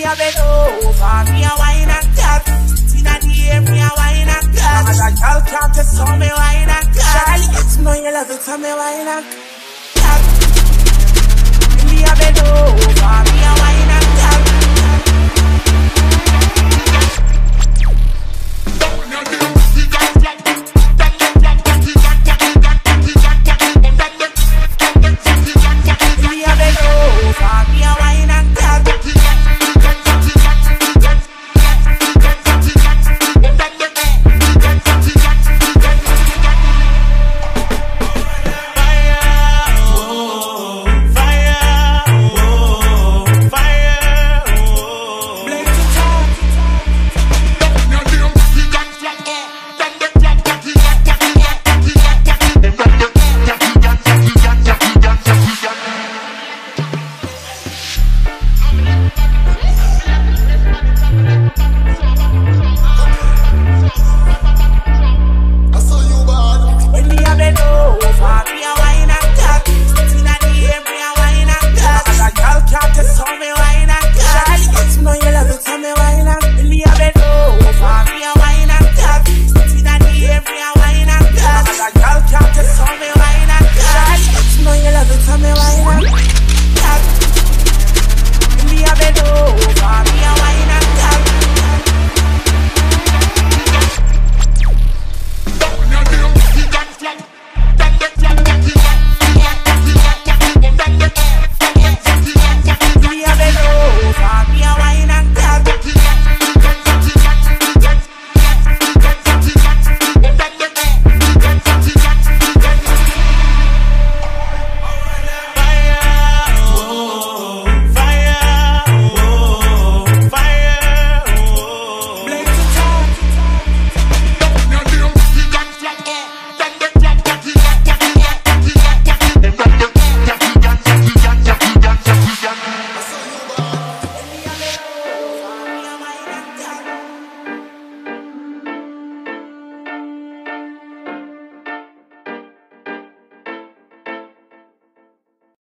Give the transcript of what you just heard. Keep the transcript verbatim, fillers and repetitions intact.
a bend over, me a wine and cat. Inna the air, me a wine and cat. As a girl can't test, so me wine and cat. It's know you love it, so me wine and cat.